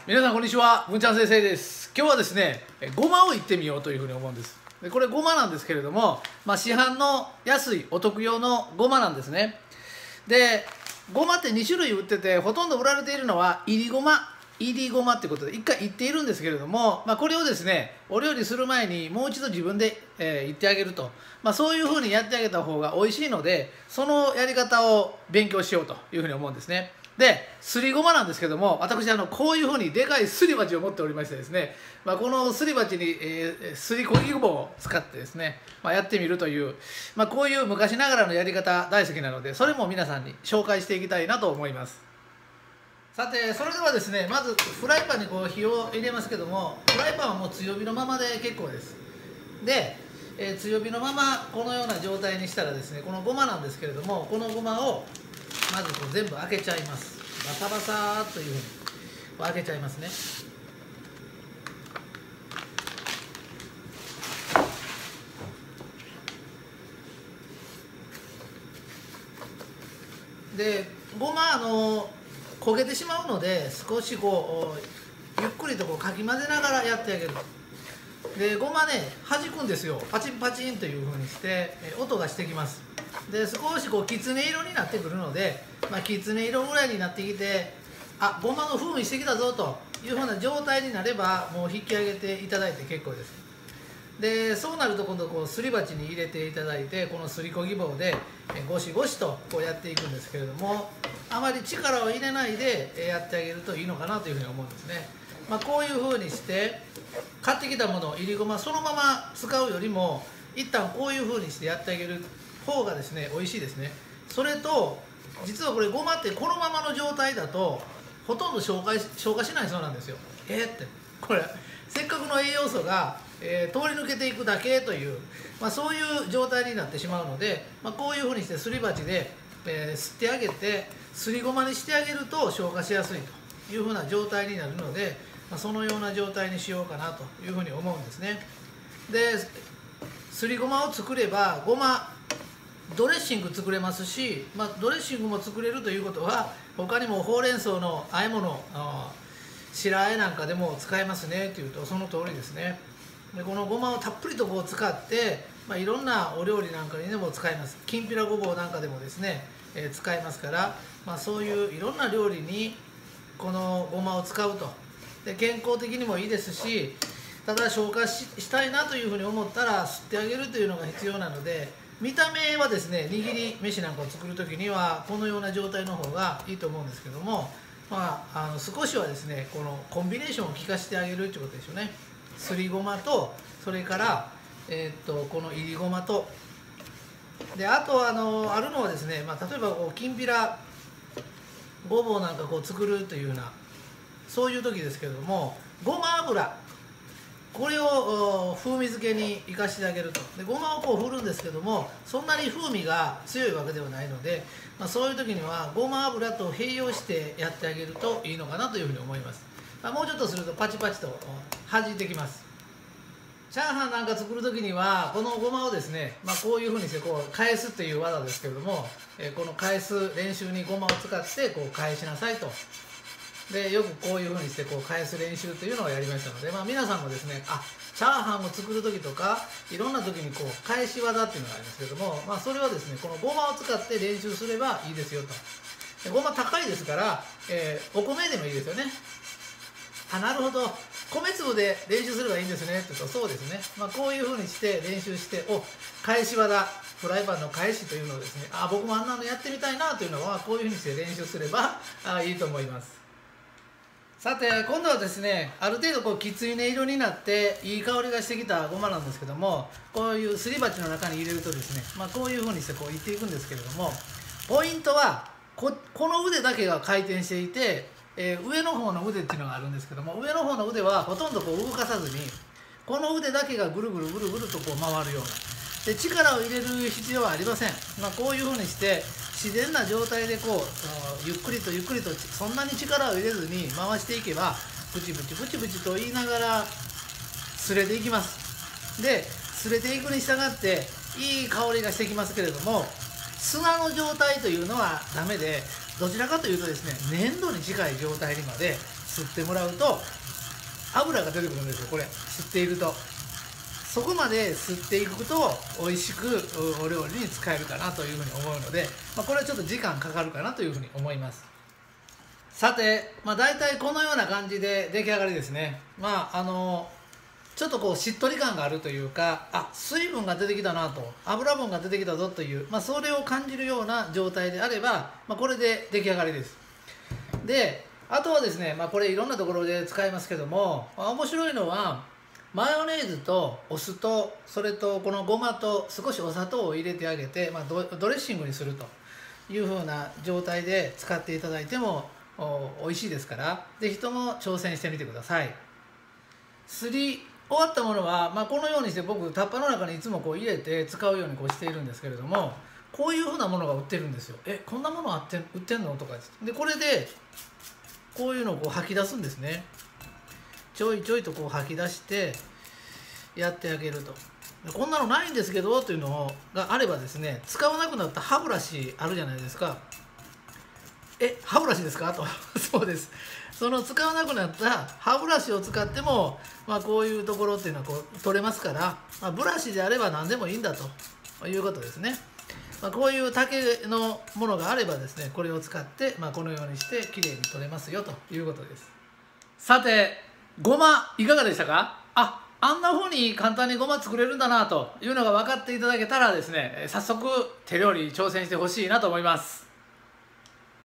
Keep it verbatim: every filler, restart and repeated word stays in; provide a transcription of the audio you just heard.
皆さんこんにちは、文ちゃん先生です。今日はですね、ごまをいってみようというふうに思うんです。でこれごまなんですけれども、まあ、市販の安いお得用のごまなんですね。で、ごまってに種類売ってて、ほとんど売られているのは炒りごま、炒りごまっていうことでいっかい炒っているんですけれども、まあ、これをですね、お料理する前にもう一度自分で、えー、炒ってあげると、まあ、そういうふうにやってあげた方が美味しいので、そのやり方を勉強しようというふうに思うんですね。で、すりごまなんですけども、私あのこういうふうにでかいすり鉢を持っておりましてですね、まあ、このすり鉢に、えー、すりこぎごぼうを使ってですね、まあ、やってみるという、まあ、こういう昔ながらのやり方大好きなので、それも皆さんに紹介していきたいなと思います。さて、それではですね、まずフライパンにこう火を入れますけども、フライパンはもう強火のままで結構です。で、えー、強火のままこのような状態にしたらですね、このごまなんですけれども、このごまをまずこう全部開けちゃいます。バサバサーっというふうに開けちゃいますね。で、ごまあの焦げてしまうので、少しこうゆっくりとこうかき混ぜながらやってあげる。で、ごまね、弾くんですよ。パチンパチンというふうにして音がしてきます。で、少しこうきつね色になってくるので、まあ、きつね色ぐらいになってきて、あ、ごまの風味してきたぞというふうな状態になれば、もう引き上げていただいて結構です。で、そうなると今度こうすり鉢に入れていただいて、このすりこぎ棒でゴシゴシとこうやっていくんですけれども、あまり力を入れないでやってあげるといいのかなというふうに思うんですね。まあ、こういうふうにして買ってきたものをいりごまそのまま使うよりも、一旦こういうふうにしてやってあげる方がですね、美味しいですね。それと、実はこれごまってこのままの状態だとほとんど消化し消化しないそうなんですよ。えー、ってこれせっかくの栄養素が、えー、通り抜けていくだけという、まあ、そういう状態になってしまうので、まあ、こういうふうにしてすり鉢で、えー、吸ってあげてすりごまにしてあげると消化しやすいというふうな状態になるので、まあ、そのような状態にしようかなというふうに思うんですね。ですりごまを作ればごまドレッシング作れますし、まあ、ドレッシングも作れるということは、他にもほうれん草の和え物、白和えなんかでも使えますねというとその通りですね。で、このごまをたっぷりとこう使って、まあ、いろんなお料理なんかにでも使えます。きんぴらごぼうなんかでもですね、えー、使えますから、まあ、そういういろんな料理にこのごまを使うと。で、健康的にもいいですし、ただ消化 し, したいなというふうに思ったら吸ってあげるというのが必要なので、見た目はですね、握り飯なんかを作る時にはこのような状態の方がいいと思うんですけども、まあ、あの少しはですね、このコンビネーションを効かせてあげるということでしょうね。すりごまと、それから、えー、っとこのいりごまと、であとあのあるのはですね、まあ、例えばこうきんぴらごぼうなんかこう作るというような、そういう時ですけれども、ごま油これを風味付けに生かしてあげると。で、ごまをこう振るんですけども、そんなに風味が強いわけではないので、まあ、そういう時にはごま油と併用してやってあげるといいのかなというふうに思います。まあ、もうちょっとするとパチパチと弾いてきます。チャーハンなんか作る時にはこのごまをですね、まあ、こういうふうにしてこう返すという技ですけれども、えー、この返す練習にごまを使ってこう返しなさいと。で、よくこういうふうにしてこう返す練習というのをやりましたので、まあ、皆さんもですね、あ、チャーハンを作る時とかいろんな時にこう返し技っていうのがありますけども、まあ、それはですね、このごまを使って練習すればいいですよと。で、ごま高いですから、えー、お米でもいいですよね。あ、なるほど、米粒で練習すればいいんですねって言うと、そうですね、まあ、こういうふうにして練習して、お、返し技、フライパンの返しというのをですね、あ、僕もあんなのやってみたいなというのは、こういうふうにして練習すればあいいと思います。さて、今度はですね、ある程度こうきついね色になっていい香りがしてきたごまなんですけども、こういうすり鉢の中に入れるとですね、まあ、こういうふうにしてこういっていくんですけれども、ポイントは こ, この腕だけが回転していて、えー、上の方の腕っていうのがあるんですけども、上の方の腕はほとんどこう動かさずに、この腕だけがぐるぐるぐるぐるとこう回るようなで、力を入れる必要はありません。まあ、こういうふうにして自然な状態でこうゆっくりとゆっくりと、そんなに力を入れずに回していけば、ブチブチブチブチと言いながらすれていきます。で、すれていくに従っていい香りがしてきますけれども、砂の状態というのはダメで、どちらかというとですね、粘土に近い状態にまで吸ってもらうと油が出てくるんですよ。これ吸っているとそこまで吸っていくと美味しくお料理に使えるかなというふうに思うので、まあ、これはちょっと時間かかるかなというふうに思います。さて、まあ、大体このような感じで出来上がりですね。まああのちょっとこうしっとり感があるというか、あ、水分が出てきたなと、油分が出てきたぞという、まあ、それを感じるような状態であれば、まあ、これで出来上がりです。であとはですね、まあ、これいろんなところで使いますけども、まあ、面白いのはマヨネーズとお酢とそれとこのごまと少しお砂糖を入れてあげて、まあ、ド, ドレッシングにするというふうな状態で使っていただいても美味しいですから、ぜひとも挑戦してみてください。すり終わったものは、まあ、このようにして僕タッパーの中にいつもこう入れて使うようにこうしているんですけれども、こういうふうなものが売ってるんですよ。え、こんなものあって売ってんのとかで、これでこういうのをこう吐き出すんですね。ちょいちょいとこう吐き出してやってあげると。こんなのないんですけどというのがあればですね、使わなくなった歯ブラシあるじゃないですか。え、歯ブラシですかとそうです。その使わなくなった歯ブラシを使っても、まあ、こういうところっていうのはこう取れますから、まあ、ブラシであれば何でもいいんだということですね。まあ、こういう竹のものがあればですね、これを使って、まあ、このようにしてきれいに取れますよということです。さて、ごまいかがでしたか？あ、あんな風に簡単にごま作れるんだなというのが分かっていただけたらですね、早速手料理挑戦してほしいなと思います。